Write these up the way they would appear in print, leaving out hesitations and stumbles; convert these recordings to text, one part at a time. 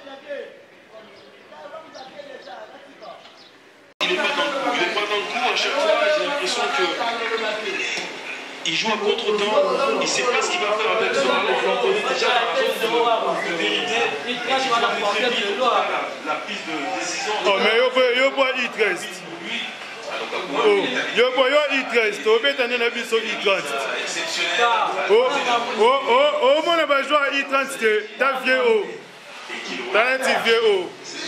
Il est pas dans le coup à chaque fois, j'ai l'impression que il joue à contre-temps, il ne sait pas ce qu'il va faire avec ce ballon. Il est déjà dans la zone de vérité, et il faut aller très vite la prise de décision. Oh, mais il faut it rest. Il faut it rest. Il faut tenir la vie sur it rest. Oh, mon va jouer à it rest. T'as vieux haut. T'as un petit vieux haut.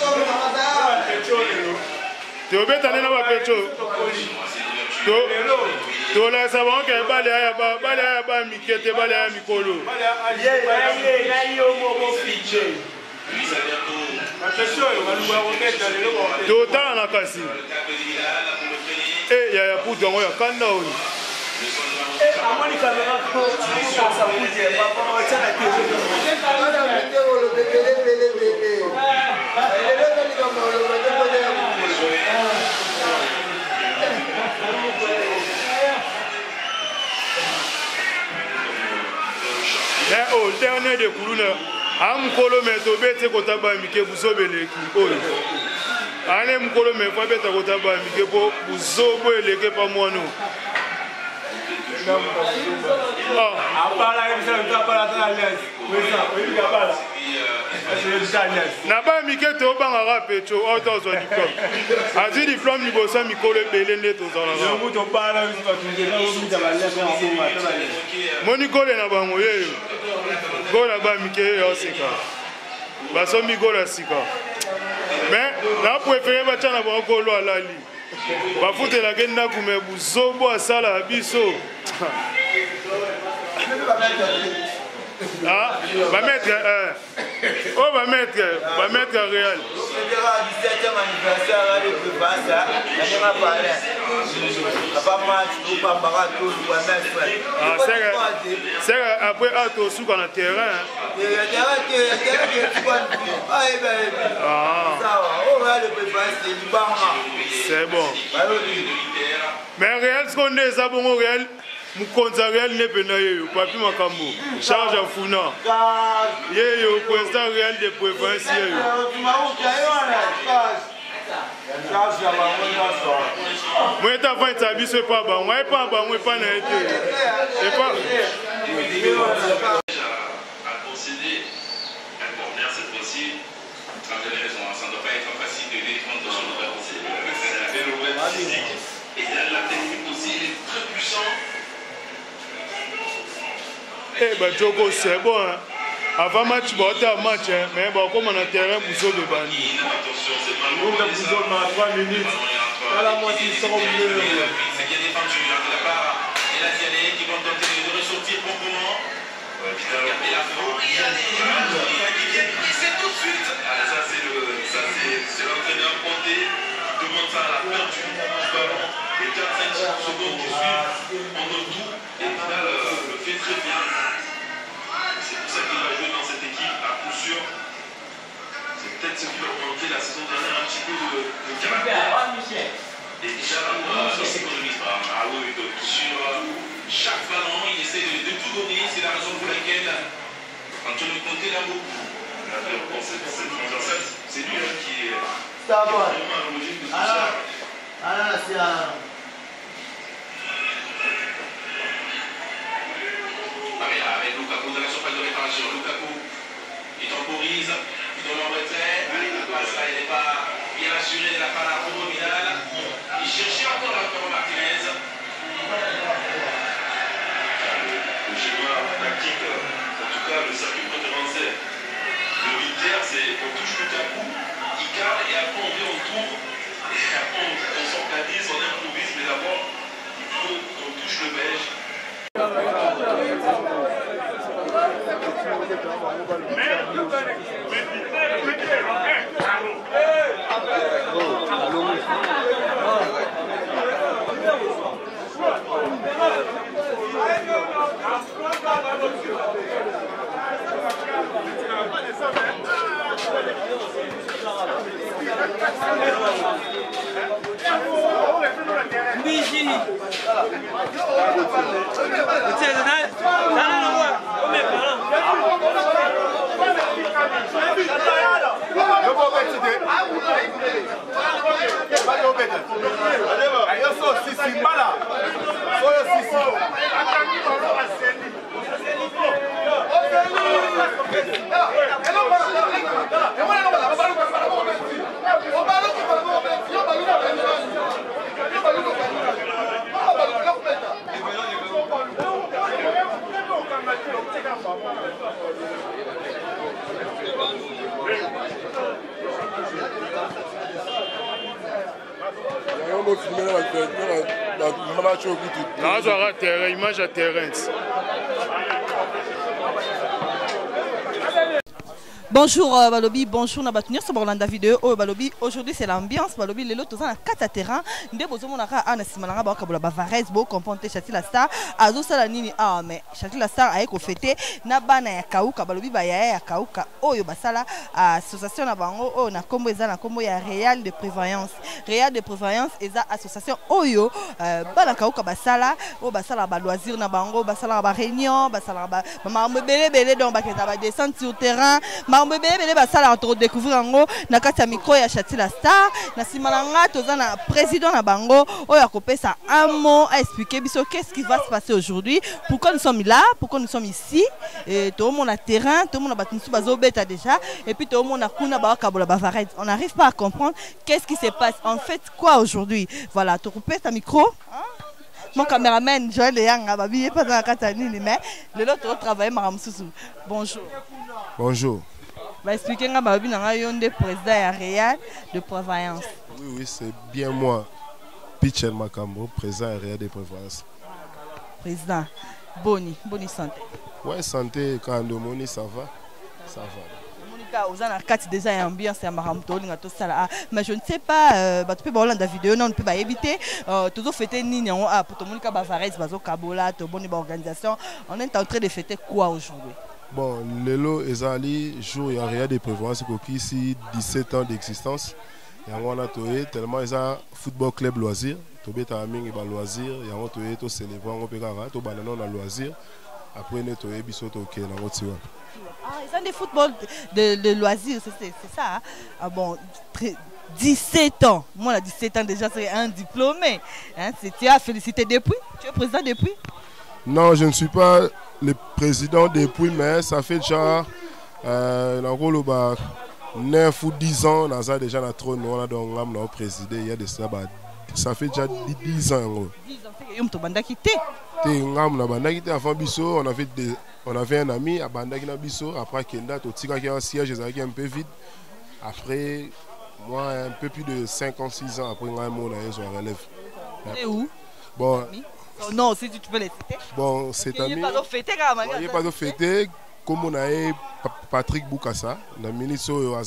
Tu veux tenir la pécho. Tola savon que balaya mikete balaya mikolo. Tota na kasi. Eh ya puto ngo ya kanda oni. Amoni kamera ko sa kuje papa mo tena kitu. Oh, le dernier de Koulouna, Amkolo Metobete Kotaba Mike Buzobele Kikoy. Anem Kolo Mefabeta Kotaba Mike Buzobo Eleke Pamono. Naba Mike Tobanga Rapecho, out of the diplôme. As the diplôme, you go some Mikole Belene to Zana. Monicole Nabangoye. Gola ba Mike Osika. Basomi Gola Sika. Mais, la préférée va t'en avoir Golo à la li. Va foutre la gueule comme Buzobo à Sala Abisso. Ah, va mettre oh, va mettre réel. C'est après auto sous qu'on a terrain. C'est bon. Mais réel, ce qu'on est, ça bon réel. Mukonza réel n'est pas là, papi makambo, charge à Founa. Yo, président réel de préférence. Moi, t'as fait ta vie, c'est pas bon. Moi, pas bon, moi, pas n'a été. Et pas. À concéder un corner cette fois-ci, ça ne doit pas être facile de défendre son adversaire. C'est la belle physique. Et la technique aussi, il est très puissant. Eh ben Djoko c'est bon hein. Avant match bon t'as match hein. Mais bon comme on a terrain Bousso de bandi. On a Bousso dans 3 minutes. À la moitié ils sont au milieu. C'est qui est défendu de la part. Et la Diané qui va tenter de ressortir proprement. Regardez la faute. Il vient glisser tout de suite. Ça c'est l'entraîneur Conté qui demande ça à la perte du ballon. Les 4-5 secondes qui suivent on donne tout. Et au final le fait très bien. C'est pour ça qu'il va jouer dans cette équipe à coup sûr. C'est peut-être ce qui lui a manqué la saison dernière un petit peu de caractère. Et déjà là, il s'économise pas. Ah oui, sur chaque ballon, il essaie de tout donner. C'est la raison pour laquelle Antonio Conté l'a beaucoup. Pour cette transversale, c'est lui qui est vraiment à l'origine de tout ça. Ah, c'est un. Avec Lukaku dans la surface de réparation. Lukaku, il temporise, il donne en retrait. La passe là, il n'est pas bien assuré, il n'a pas la pronominale. Il cherchait encore la Martinez. Le schéma tactique, en tout cas le circuit préférentiel de l'Inter, c'est on touche Lukaku, il cadre et après on vient, on tourne. Et après on s'organise, on improvise, mais d'abord il faut qu'on touche le belge. Oui, terrain, image à terrain. Bonjour Balobi, bonjour Nabatunier, c'est Borlanda vidéo. Oh Balobi, aujourd'hui c'est l'ambiance. Balobi, les lots à 4 terrain. Ndé bozomo naka ana simalanga ba kabola ba Varese bo componter Chati la Star. Azo sala nini ah mais Chati la Star aye ko fêter na bana ya Kauka Balobi ba ya Kauka. Oyo basala association na bango o na kombo eza na kombo ya Real de Prévoyance. Real de Prévoyance eza association oyo bana Kauka basala o basala ba loisir na bango basala ba réunion basala ba mama belé donc ba keza ba descendre sur terrain. Bébé basala entre découvrir ango na kati ya micro ya Chati la Star na simalanga toza na président na bango oyo akopesa un mot à expliquer biso qu'est-ce qui va se passer aujourd'hui, pourquoi nous sommes là, pourquoi nous sommes ici et tout le monde a terrain, tout le monde a battu bazo beta déjà et puis tout le monde a kuna ba kabola ba Varese. On n'arrive pas à comprendre qu'est-ce qui se passe en fait quoi aujourd'hui. Voilà, tu coupes ta micro. Mon caméraman Joël Yang a babillé pas dans la Katanini mais le l'autre travaille Maramsusu. Bonjour. Bonjour. Bah expliquez nga babi nanga yonde président ya Real de Prévoyance. Oui, c'est bien moi, Pitchel Makambo, président ya Real de Prévoyance. Président, bonne santé. Ouais, santé, quand on demande, ça va. Ça va. Monica, vous avez quatre déjà ambiance à Maramto, mais je ne sais pas, tu peux voir la vidéo, non, on peut pas éviter. Toujours fêter Nignon, pour tout le monde qui a Varese, Bazo Kabola, tout bonne organisation. On est en train de fêter quoi aujourd'hui? Bon, Lelo Ezali, jour il y a Real de Prévoyance qui ici 17 ans d'existence. Et on a tellement ils ont football club loisir, tobé ta aming et loisir, et on a tout célébrer, on peut faire tout bananon dans loisir. Après on a biso to ok na motiwa. Ah, ils ont des football de loisir, c'est ça. Ah bon, 17 ans. Moi, à 17 ans déjà, c'est un diplômé. Hein, tu as félicité depuis? Tu es président depuis? Non, je ne suis pas le président depuis, mais ça fait déjà 9 ou 10 ans, on a déjà notre trône, on a présidé, il y a de ça, ça fait déjà 10 ans. 10 ans, c'est que tu as quitté. On avait un ami à Bandaki Bisso, après Kenda, tu as un siège un peu vide. Après, moi, un peu plus de 56 ans, après, on a un relève. Et où? Bon. Non, si tu peux les citer. Bon, c'est ami. Il n'y a pas de fêter quand même. Il n'y a pas de fêter. Comme on a Patrick Boukassa, le ministre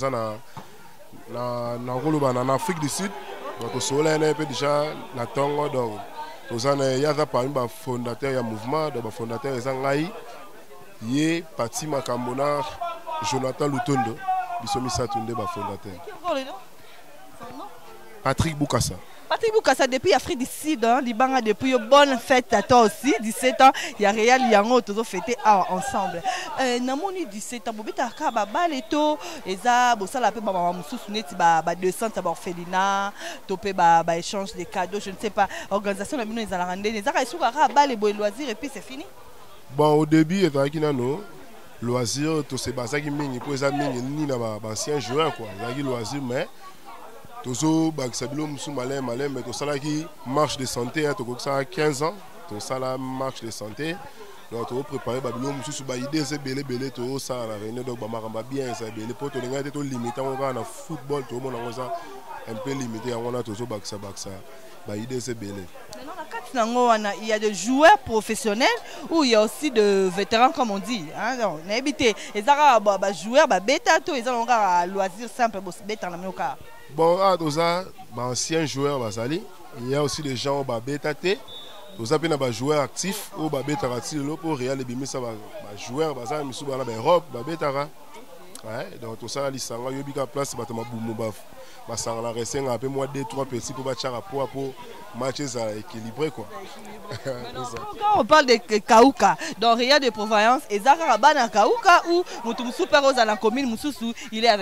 en Afrique du Sud. Donc, on a déjà la Tongo. Donc, il y a un fondateur du mouvement, le fondateur de Zangaï. Il y a Pati Makambona, Jonathan Lutondo. Il y a un fondateur. Patrick Boukassa. Patrick Boukassa, depuis Afrique du Sud, Liban, depuis une bonne fête à toi aussi, 17 ans, il y a Real, il y a un autre fêté ensemble. Namoni 17 ans, Bobita Kaba, Baleto, Eza, Bossala, Baba Moussounet, Descente, Orphelinat, Topé, échange des cadeaux, je ne sais pas, organisation, la mine, ils allaient rendre, les arrêts sous Bas, les loisirs, et puis c'est fini. Bon, au début, il y a un loisir, tous ces bases qui mènent, pour les amis, ni d'anciens joueurs, quoi, il y a loisir, mais. Tozo Bagsabilo Moussou Malin, mais tout ça qui marche de santé, tout ça 15 ans, tout ça la marche de santé. Donc tu préparer Babylon Moussou ba idée c'est belé tout ça la réunion donc ba maramba bien ça belé pour te regarder tout limité on va en football tout le monde on ça un peu limité on a Tozo Bagsa ba idée c'est belé. Maintenant il y a des joueurs professionnels ou il y a aussi de vétérans comme on dit hein non n'habité les joueurs bêta tout ils ont un loisir simple bêta na mioka. Bon, anciens joueurs, il y a aussi des gens qui sont des joueurs actifs ou des Real et joueurs Europe, donc tout ça, il y a une place pour un peu moins de 3 petits pour matcher équilibré. Quand on parle de Kauka, dans Real de Prévoyance, et Zara Rabana Kauka ou Moutoum Super Rose à la commune, il est avec vous.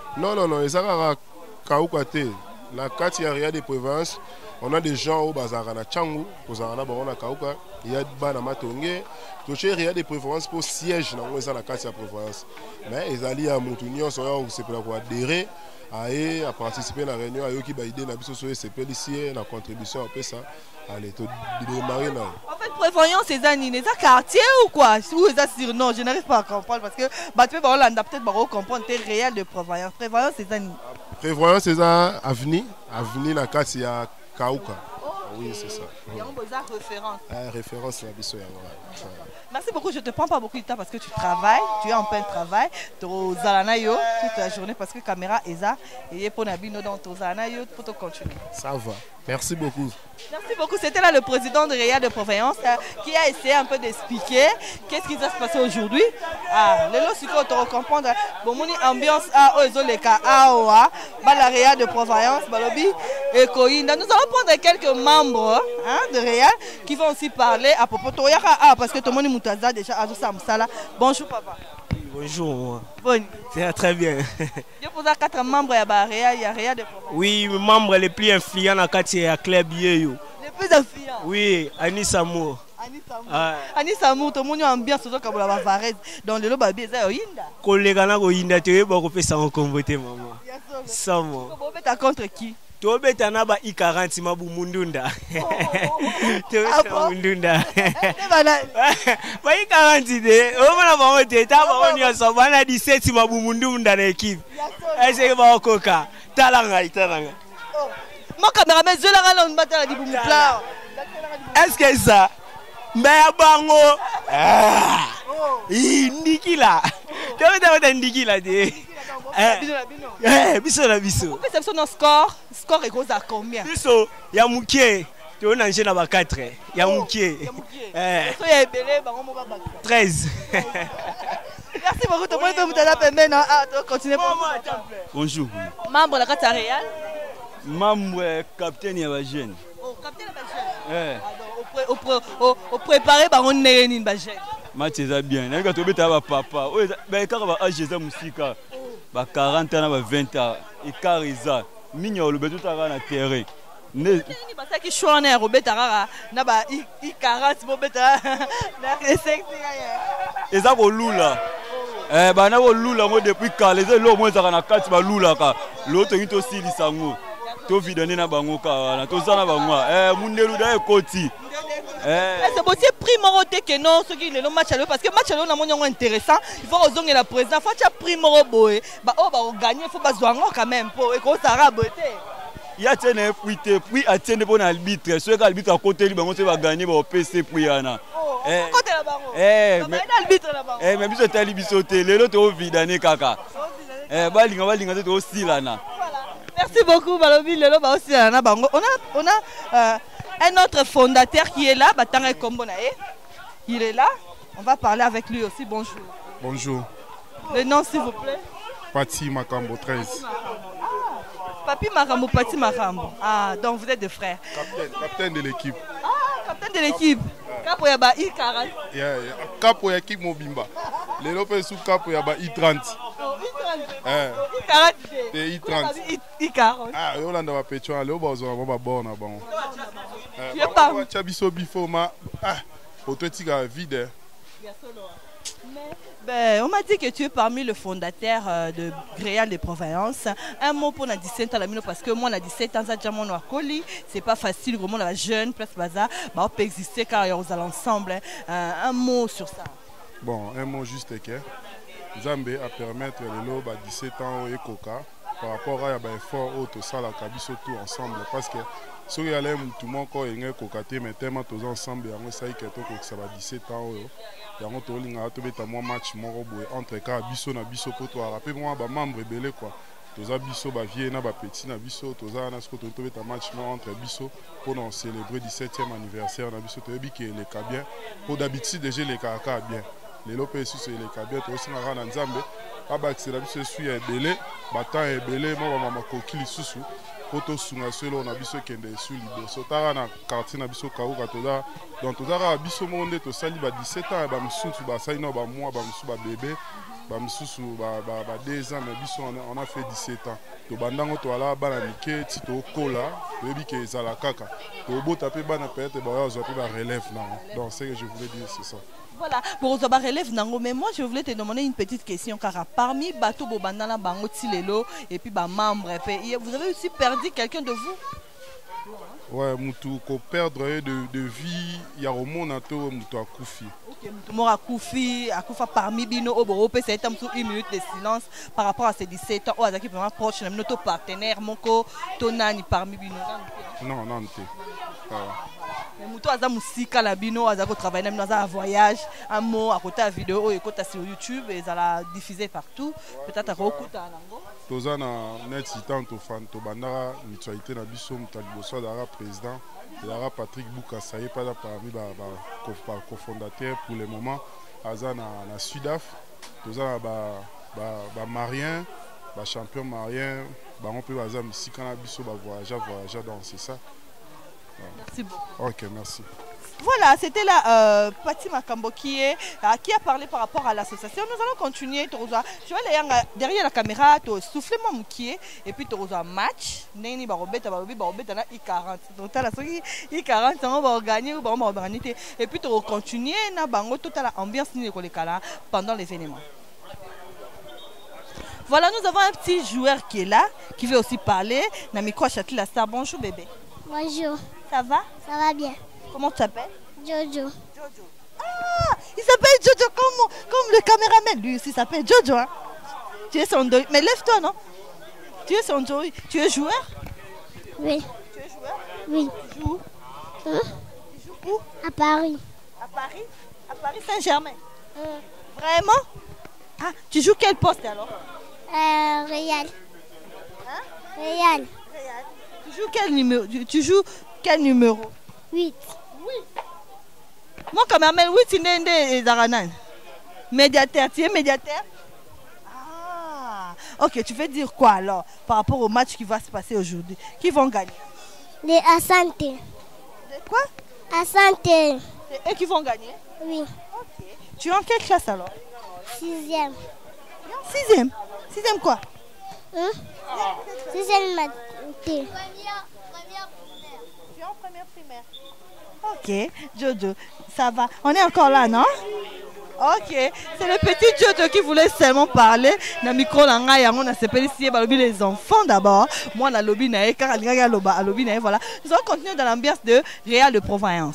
Non, non, non, ça va Kaoukate. La carte, il y a rien de prévoyance. On a des gens au Bazarana Tchangou, au Zarana Barona Kaouka, il y a Bana Matongé. Donc, il y a des préférences pour siège dans la carte de prévoyance. Mais ils allaient à Montunion, c'est pour adhérer à participer à la réunion, à qui va aider la ici, la contribution, un peu ça. Allez, tout démarrer là. En fait, prévoyance, c'est un quartier ou quoi? Ou c'est sur non, je n'arrive pas à comprendre parce que peut-être comprendre le réel de prévoyance. Prévoyance, c'est un. Prévoyance, c'est un avenir la carte, il y a Kaouka. Oui, c'est ça. Il y a une référence. Référence là, bisous. Merci beaucoup, je ne te prends pas beaucoup de temps parce que tu travailles, tu es en plein travail. Tu es aux Zalanayo toute la journée parce que la caméra est là. Et pour Nabino dans ton Zalanayo pour te continuer. Ça va. Merci beaucoup. Merci beaucoup. C'était là le président de Réa de Prévoyance qui a essayé un peu d'expliquer qu'est-ce qui va se passer aujourd'hui. Le lot, c'est qu'on te comprendre. Bon, mon ambiance à Ozoleka, à la Réa de Prévoyance, Balobi et Koïnda. Nous allons prendre quelques membres de Réa qui vont aussi parler à propos de parce que tout le monde est moutaza déjà à Samsala. Bonjour, papa. Bonjour. Bon. C'est très bien. Je pose à 4 membres à Réa, il y a Réa de Prévoyance. Oui, les membres les plus influents dans le quartier à Club Yeyo. Les plus influents? Oui, Anis Amour. Anis Amour, tout le monde est ambiance sur le Bavarez. Dans le lobby, c'est Oyinda. Collègue à Oyinda, tu es beaucoup fait ça en convoité, maman. Sans moi. Tu es contre qui? Tu es un peu I40 mabu mundunda. Tu es un mundunda. Pas I40 de. On va voir tu es on a 17 mabu mundunda dans l'équipe. Est-ce que va au coca? Talanga. Mon caméraman, je la rallonge matin di boumupla. Est-ce que ça? Mais bango. Ndikila. Tu as ndikila de. Biso na biso. Vous faites son score est gros à combien? Biso ya mukie. Tu on a na ba 4. Ya mukie. So ya belé bango mo ba 13. Merci beaucoup tout le monde vous allez permettre continuer. Bonjour. Membre de la carte Réal. Membre capitaine ya ba jeune. Oh, capitaine ya ba jeune. Au préparer bango neni ba jeune. Match est bien. Nanga to beta ba papa. O ba ka ba âge za musika. Ba 40 ans ba 20 ans. Et cariza. Minyo le betu ta na terrain. Ne ba ça qui choine Robert Arara na ba I 40 bo beta na resect ya. Eza ko lula. Ba na ko lula mo depuis kale ze lo mo za na kati ba lula ka. Lo to ngito sili sango. To vidane na bango ka na to zana bango. Mundelu da ekoti. C'est aussi primoro que non ceux qui le match parce que match na mon intéressant il faut ozonga la président faut tu primoro boy ba o ba gagner faut ba zwango quand même pour et ko sara beauté il y a tene puis atene pour l'arbitre ceux qui arbitre à côté lui bango se va gagner ba PC puis yana côté la bango mais l'arbitre la bango mais biso tali biso te lelo to vidane kaka balinga to osilana. Merci beaucoup Balobi lelo ba osilana bango on a un autre fondateur qui est là, Batanga Kombonae. Il est là. On va parler avec lui aussi. Bonjour. Bonjour. Le nom s'il vous plaît? Pati Makambo 13. Papi Makambo, Pati Makambo. Ah, donc vous êtes deux frères. Capitaine de l'équipe. Ah, capitaine de l'équipe. Capo Yaba I40. Capo Yakik Mobimba. Les lopes sous Capo Yaba I30. I40. I30. I40. Ah, Yolanda va pécho à l'eau, on va bon. Tu es pas. Chabiso Bifoma. Ah, autotique vide. Ben, on m'a dit que tu es parmi les fondateurs de Réal de Prévoyance. Un mot pour la 17 ans, parce que moi, on a 17 ans, c'est pas facile, vraiment, on a jeune, place bazar, on peut exister car on est ensemble. Un mot sur ça. Bon, un mot juste que Zambé a permettre les lobes à 17 ans et Coca par rapport à l'effort au ça la cabiso tout ensemble parce que si il y a tout le monde qui est cocaté mais tellement tous ensemble on sait que ça va 17 ans et on to linga to beta moi match moko boy entre ka biso na biso pour toi rappeler moi ba membre belé quoi tous biso ba vieux na ba petit na biso tous na ce que to beta match entre biso pour nous célébrer 17e anniversaire na biso to bi que les cas bien pour d'habitude déjà les cas bien les lopes sur les cas bien to aussi na Nzambe aba que c'est la biso suis belé batan belé moi maman kokili susu poto sunga solo na biso kende su liboso tara na quartier na biso kauka toza donc tozara biso monde to sali ba 17 ans ba msusu ba sali no ba mois ba msusu ba bébé ba msusu ba 2 ans mais biso on a fait 17 ans to bandango to ala bana mike ti to kola to yebi ke ezala kaka to bota pe bana peut-être ba yo zo pe ba relève non donc c'est que je voulais dire c'est ça. Voilà, pour vous relève nango, mais moi je voulais te demander une petite question car parmi Bato Bobandana Bango Tilelo et puis ba membre, vous avez aussi perdu quelqu'un de vous? Ouais, mutu ko perdre de vie, il y a au monde ato mutu akufi. OK, mutu mort akufi, akufa parmi bino obo pe c'est une minute de silence par rapport à ces 17 ans ou azaki vraiment proche de notre partenaire moko tonani parmi bino. Non, non, non. Mais mutu aza musika la bino azako travailler dans un voyage, un mot à côté de vidéo et côté sur YouTube et ça la diffuser partout, peut-être à Rokuta nango. Toza na net sitan to fan to bandara mutualité na biso mutaliboso dara président dara Patrick Boukassa pas là parmi ba cofondateur pour le moment aza na Sudaf toza ba marien ba champion marien ba on peut baza musika na biso ba voyager donc c'est ça. Merci beaucoup. OK, merci. Voilà, c'était la Pati Makambo qui a parlé par rapport à l'association. Nous allons continuer. Je vais aller derrière la caméra, souffler mon moukier et puis tu as un match. Neni barobeta na I40. Donc tu as la I40, on va gagner ou on va organiser. Et puis tu vas continuer na bango toute la ambiance pendant l'événement. Voilà, nous avons un petit joueur qui est là, qui veut aussi parler. Namiko Châtelet la star. Bonjour bébé. Bonjour. Ça va? Ça va bien. Comment tu t'appelles? Jojo. Jojo. Ah, il s'appelle Jojo comme le caméraman. Lui aussi s'appelle Jojo. Hein? Tu es son deuil. Mais lève-toi, non? Tu es son deuil. Tu es joueur? Oui. Tu es joueur? Oui. Tu joues? Hein? Tu joues où? À Paris. À Paris? À Paris Saint-Germain. Vraiment? Ah, tu joues quel poste alors? Real. Hein? Real. Tu joues quel numéro? Tu joues quel numéro? 8. Oui. Moi, quand même, 8, c'est des Zaranan. Médiateur, tu es médiateur? Ah, ok, tu veux dire quoi alors par rapport au match qui va se passer aujourd'hui? Qui vont gagner? Les Asante. De quoi? Asante. C'est eux qui vont gagner? Oui. Ok. Tu es en quelle classe alors? 6e. 6e? 6e quoi? 6e maths. Tu es en première primaire. Ok, Jojo, ça va. On est encore là, non? Ok, c'est le petit Jojo qui voulait seulement parler. Na micro langa on a s'appelé ici les enfants d'abord. Moi la lobby nae car lobby nae voilà. Nous allons continuer dans l'ambiance de Réal de Provence.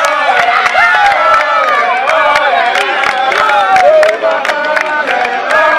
Yeah.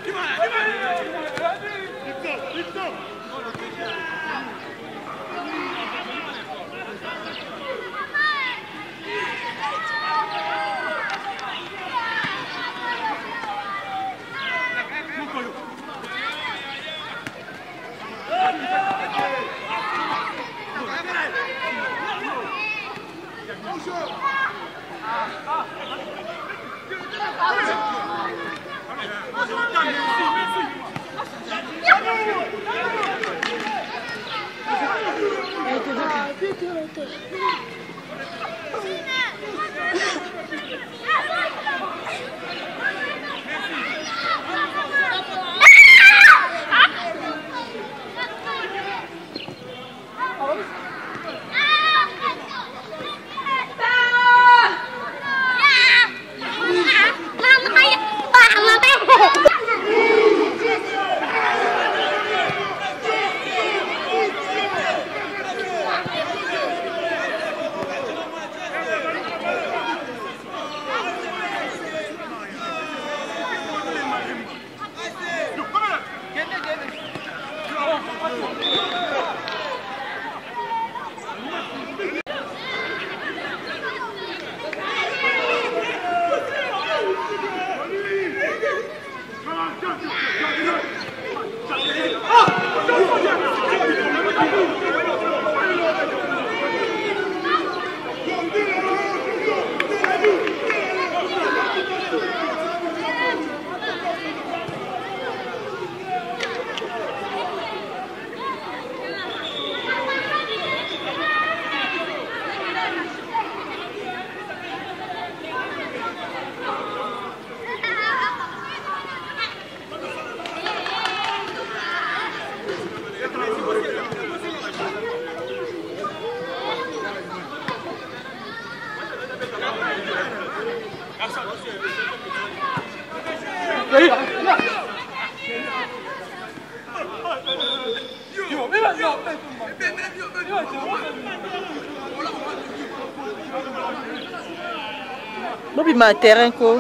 Bobi ma terrain ko.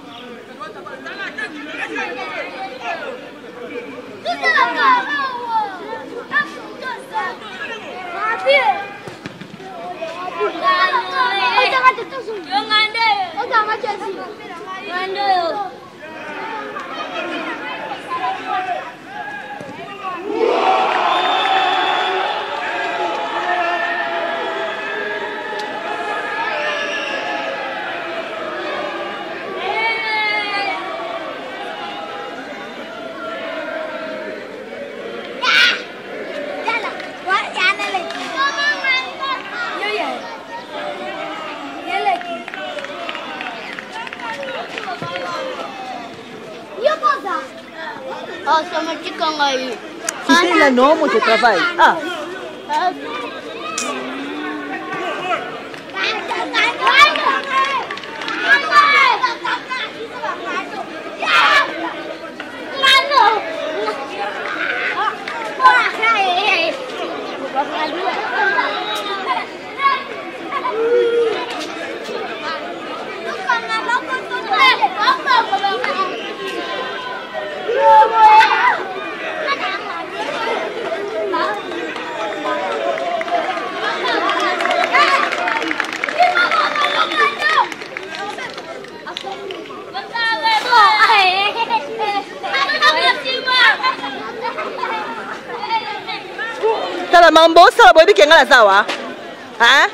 Oh, sama chicken ngayon. Hindi na no mo sa trabaho. Ah. Sala mambo sala boy bikenga la sawa. Ha?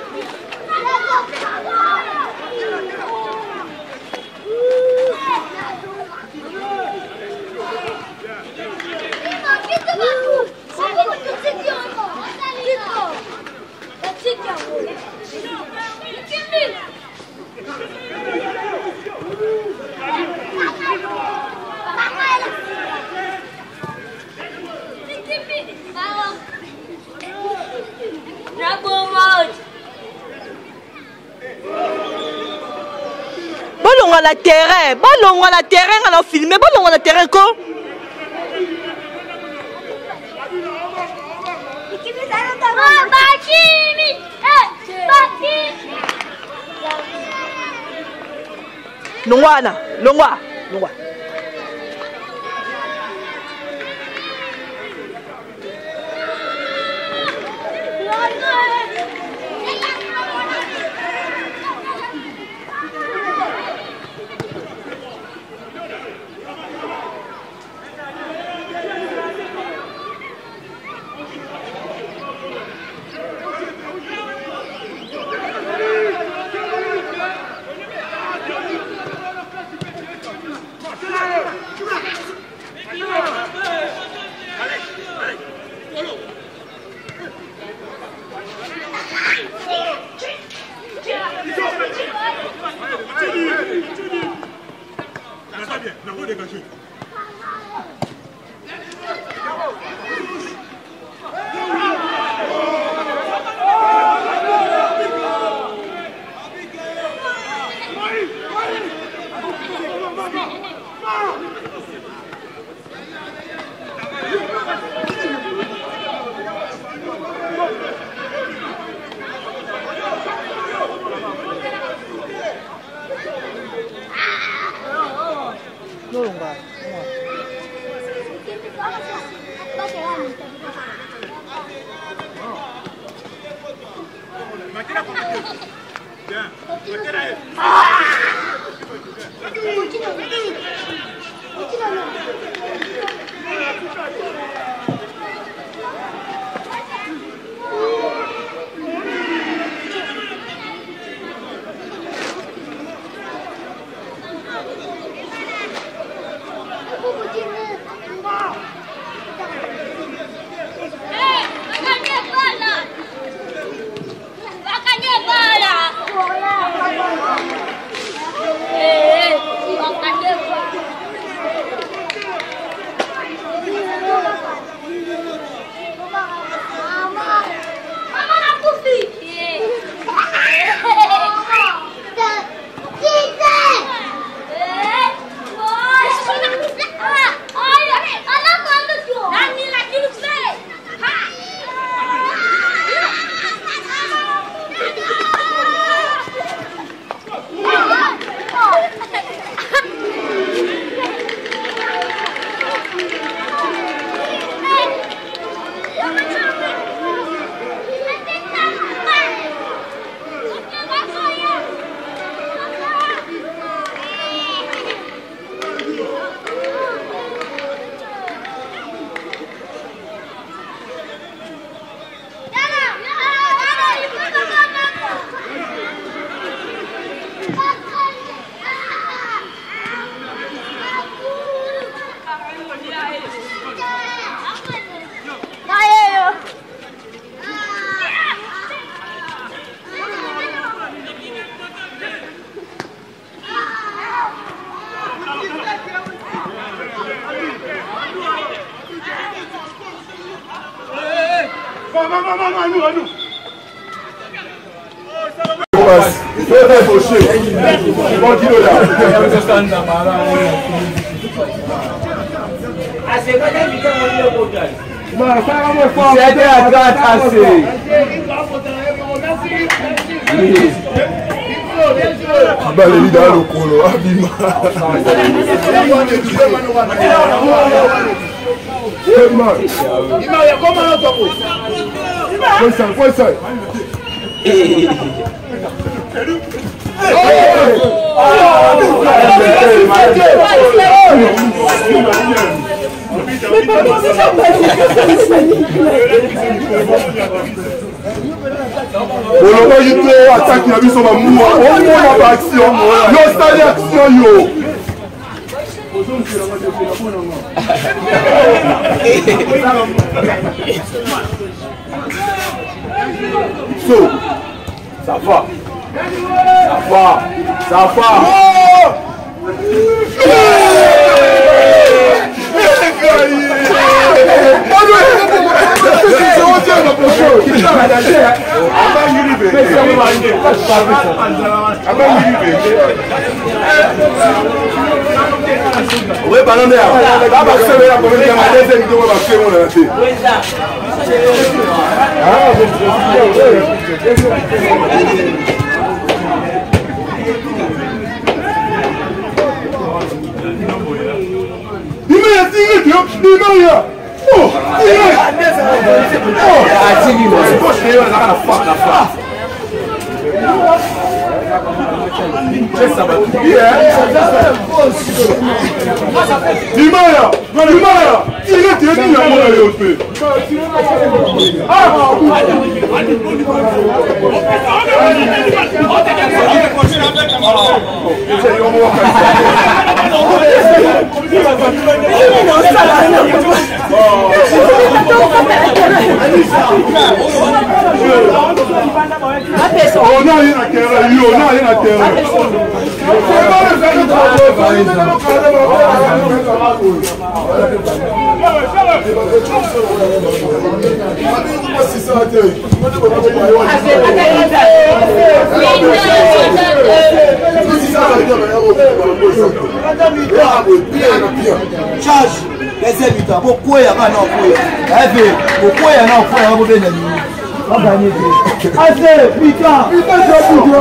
Bolongo la terrain, on a filmé, bolongo la terrain ko. Longwa. Attaque la vie sur ma moua. On va action. Yo, stade action yo. So, ça va. Ça va. Oui, ballon d'air. Là, va se faire comme il a des vidéos va faire mon raté. Charge les habitants. Pourquoi il y a pas d'enfant? Pourquoi il y a un enfant? Il y a un problème. On va gagner. Assez, putain. Putain, j'ai un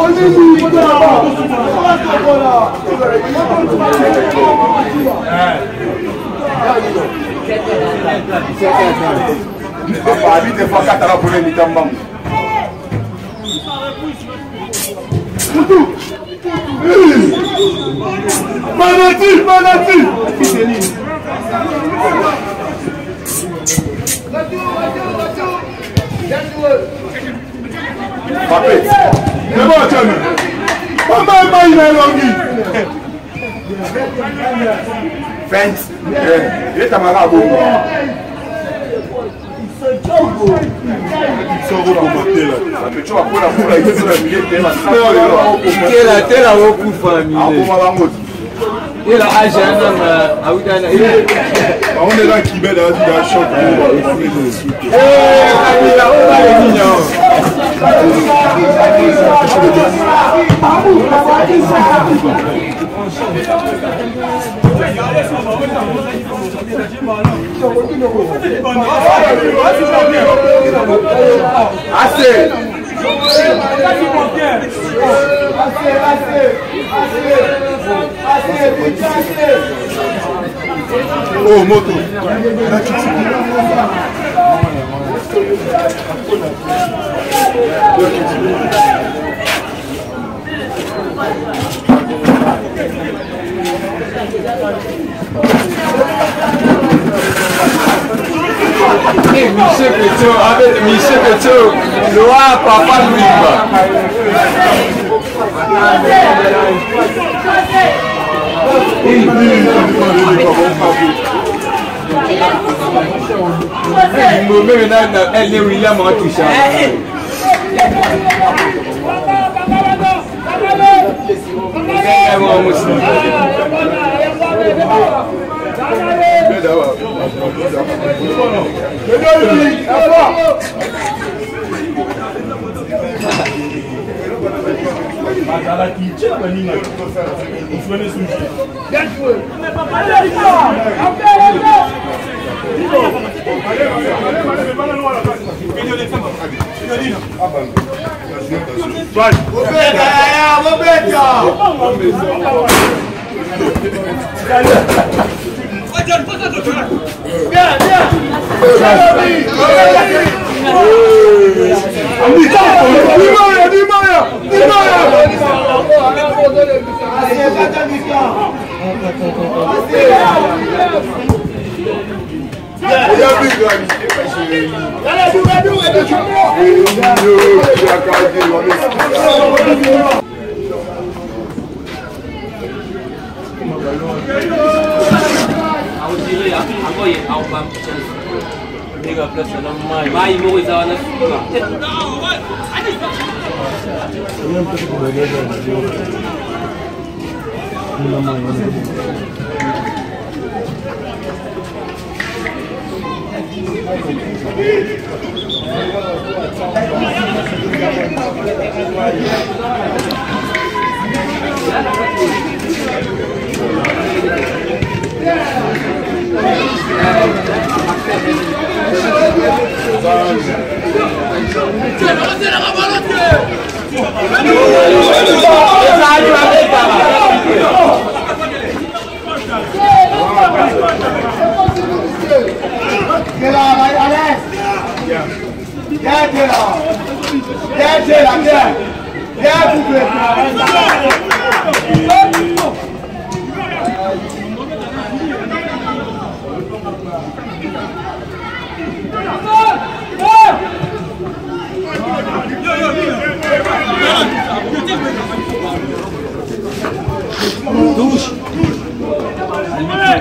Oh, moto. Michel Petro, Loa, Papa Louis. Elle est William en touchant.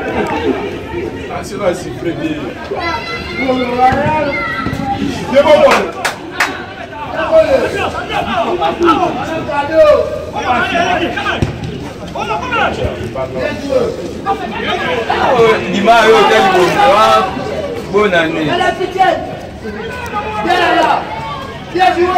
Bonne année. Bien joué.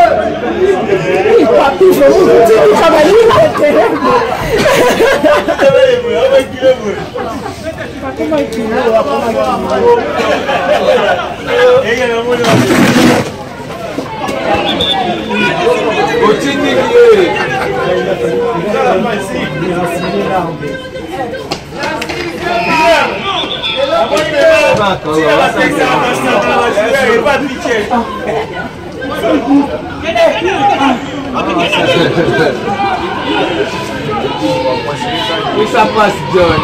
Où ça passe, John?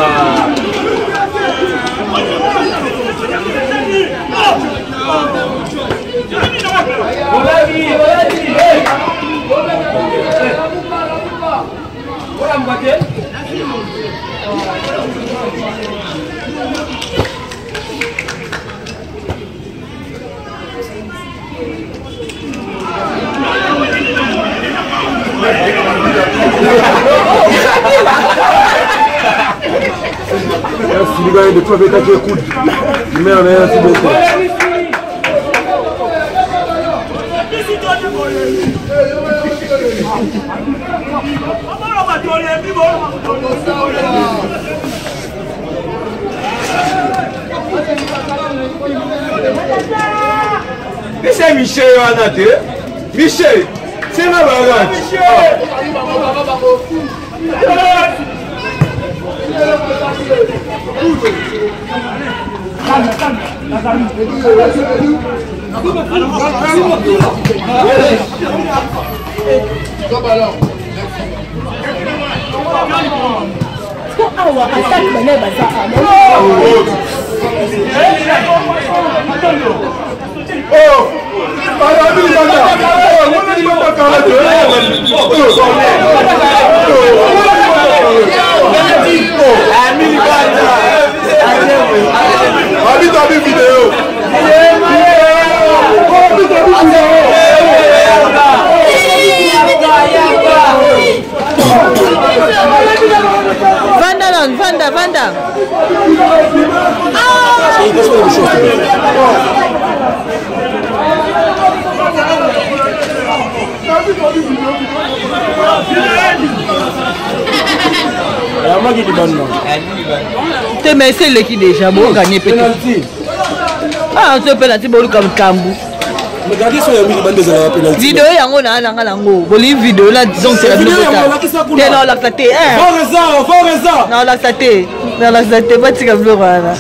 Si les gars de toi, tu écoutes. Merde, merci beaucoup. C'est Michel, Michel, c'est ma bagarre. Vanda. Tu mais c'est le qui déjà bon gagner peut-être. Ah, tu penalty bon comme Kambu. Regardez sur la penalty. Vidéo yango na lango. Boli vidéo là disons c'est la vidéo. T'es dans la tête. Faut raison. Dans la tête. Dans la tête pas tika blora là.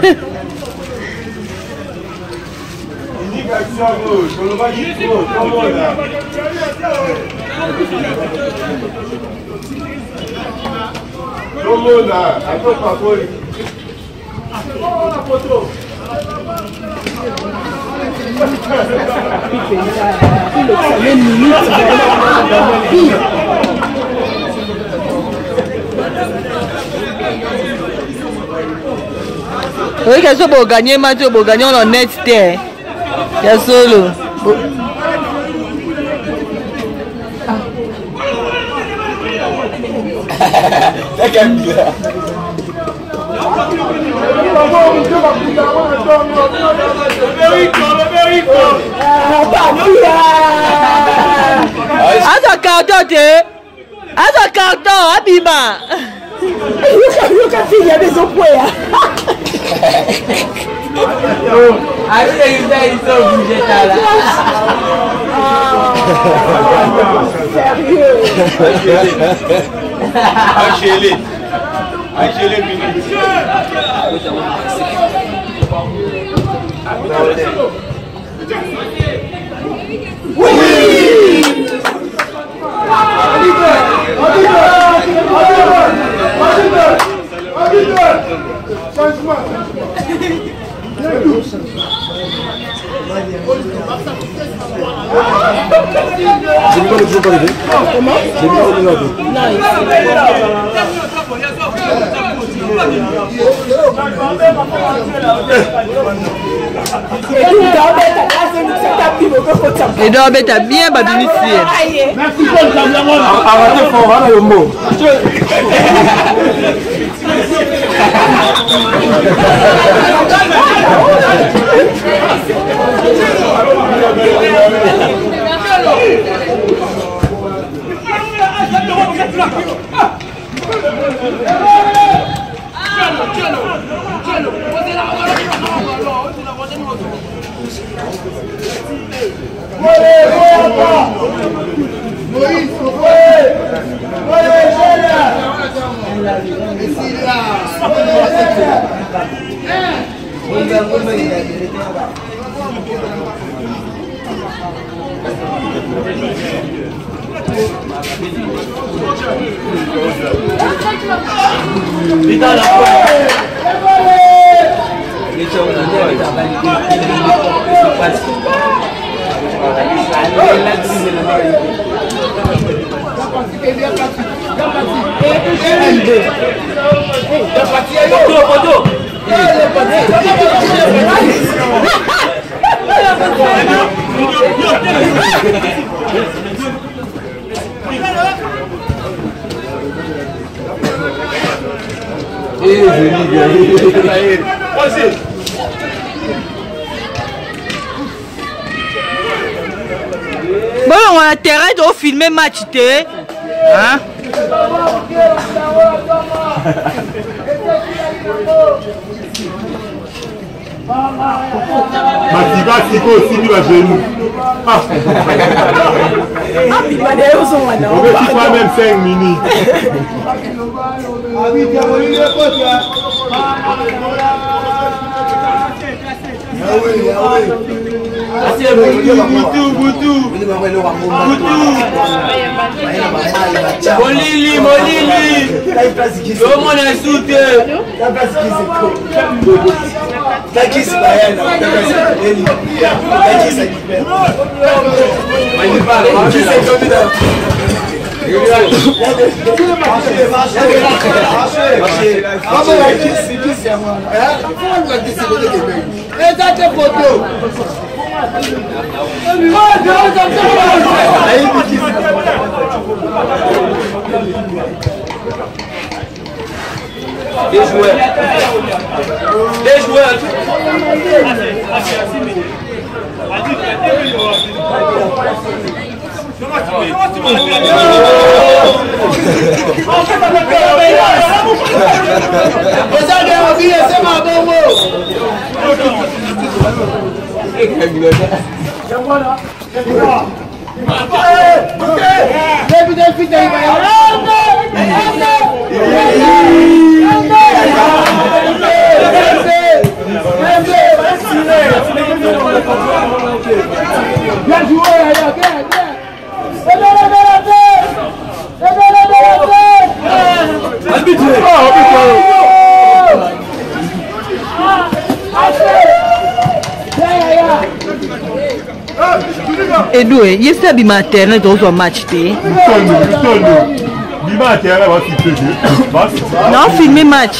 Oui, qu'elle soit pour gagner, Mathieu, pour gagner, on en net terre. Il y a solo. Asa carton, asa carton, Abima. You can see there is a prayer. I think that is so vegetal. J'ai mis pas le toujours pas arrivé. Comment? J'ai mis pas le toujours pas arrivé. Non, Et donc, t'as bien babini ciel. Merci pour le tablement. Arrêtez fort, hein, le mot. Bon, on a terrain de filmer match, hein? Matiba Siko aussi lui va genou. On veut qu'il soit même 5 minutes. Molili, Molili. Comment on a soutenu? Des joueurs. Des joueurs. Bien joué, Edu, il y a un maternel dans un match. Non, filmer match.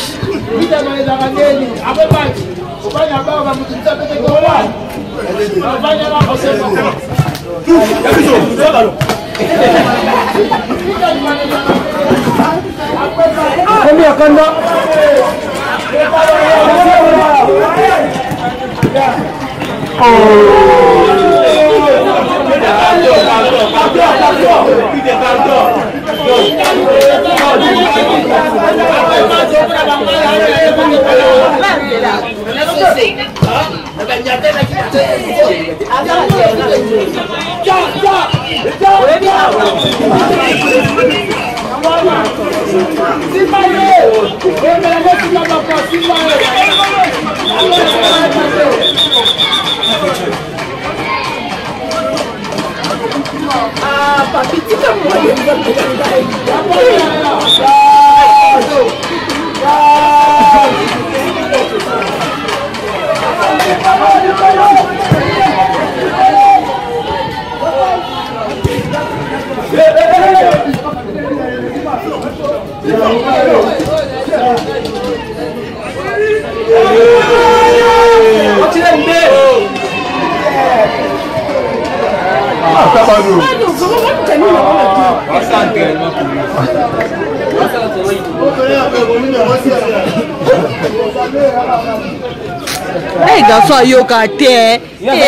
Eh, garçon, yoka te.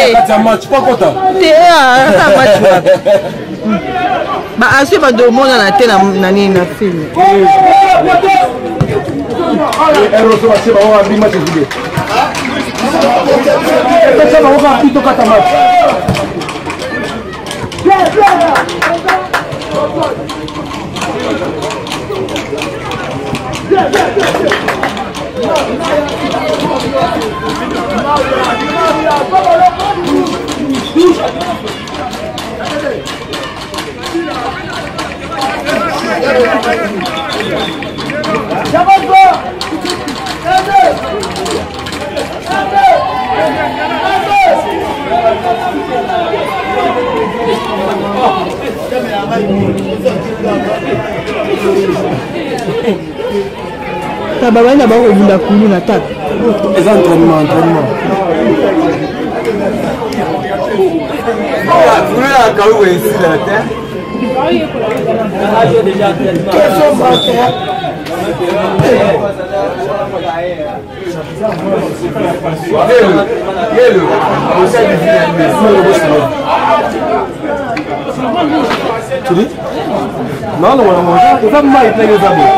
Bah, ensuite, on demande à la na film. Baba na bango bunda kulu na tata. Eza entraînement. Vous la kaou ici là terre. Non, non, on mange. On va mal plein les abos.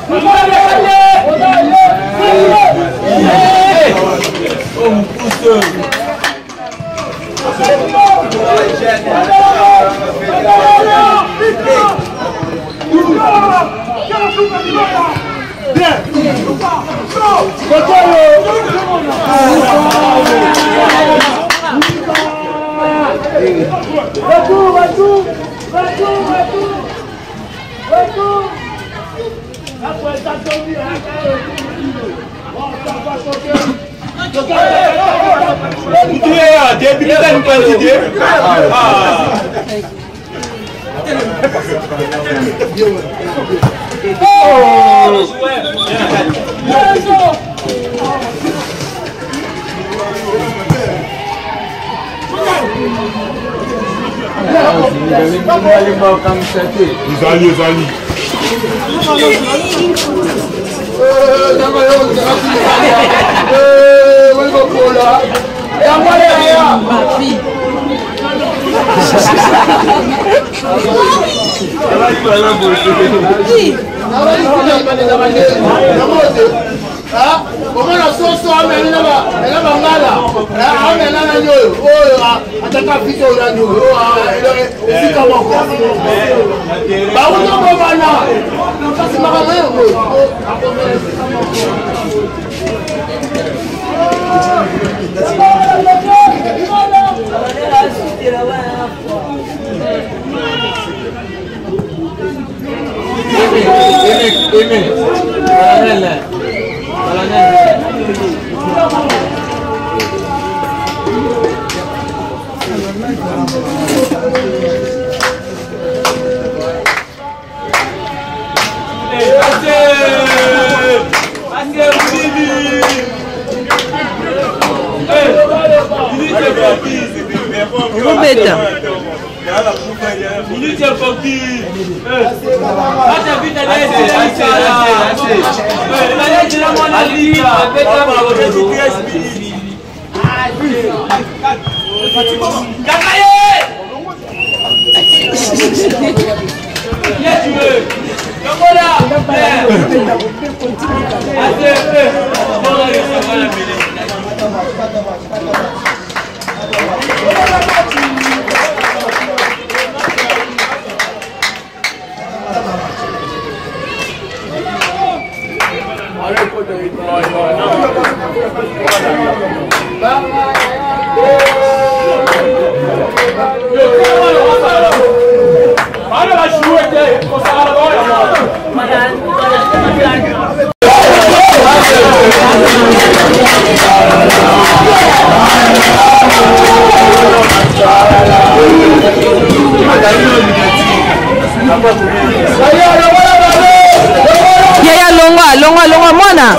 Longa mwana.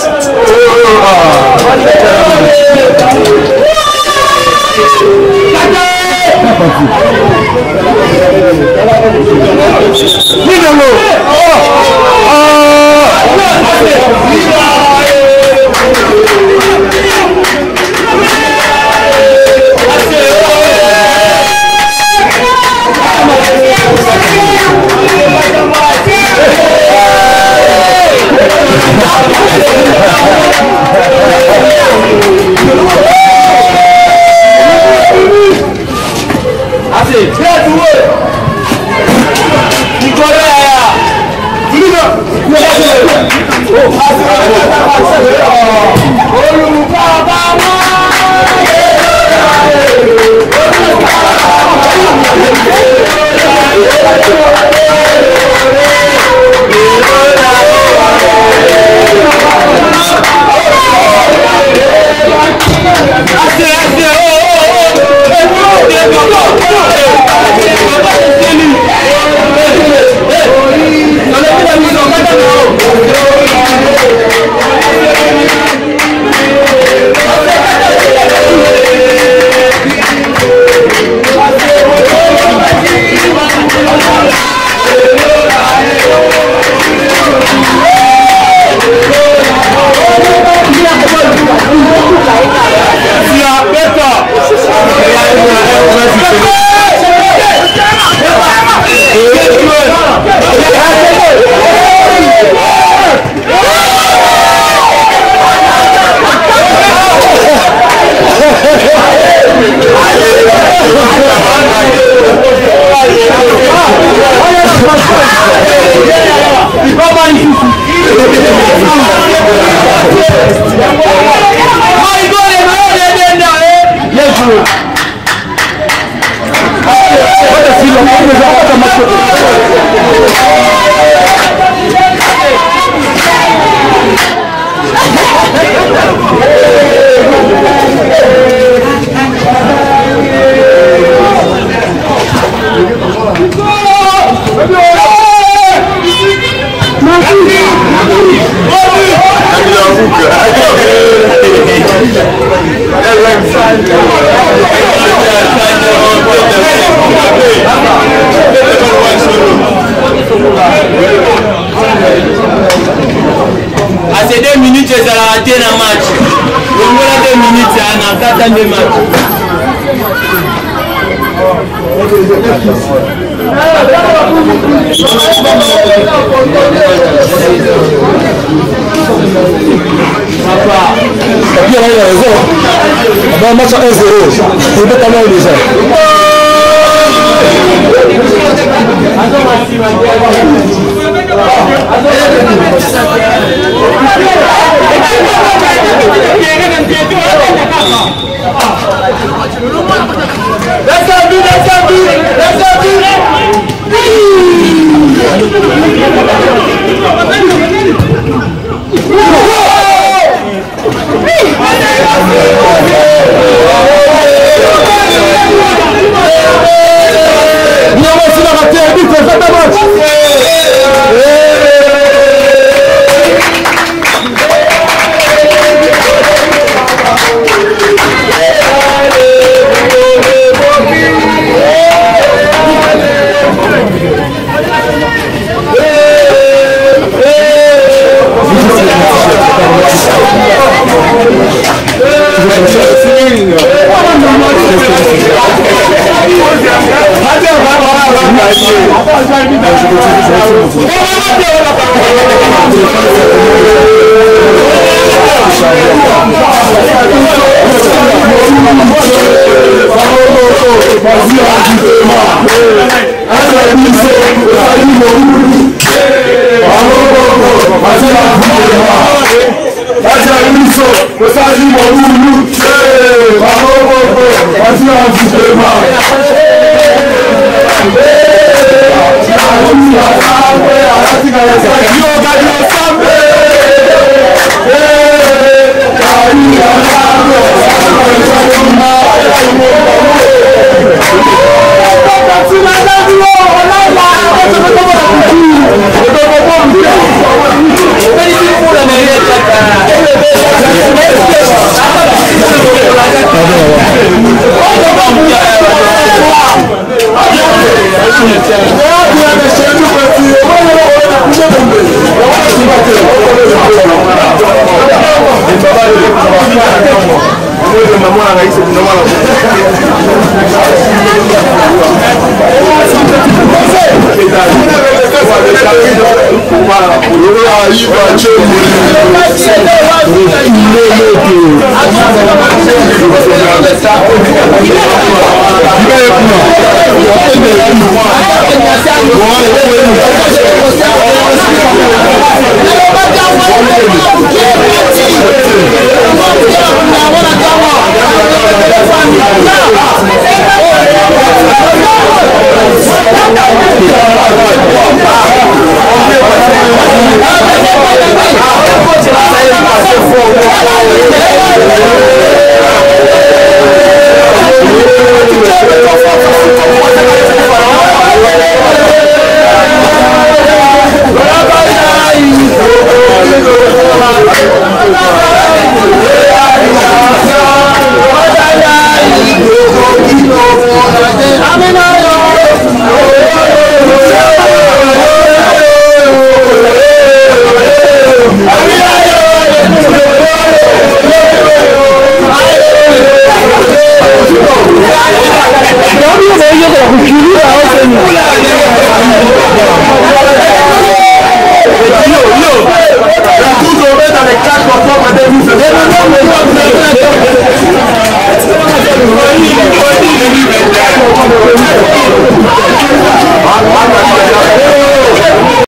À ces 2 minutes, ça a raté un match. Donc voilà 2 minutes, ça a raté un match. Il a raison. On va un match à 1-0. Il peut aller déjà. maman a réussi c'est normal. Voilà,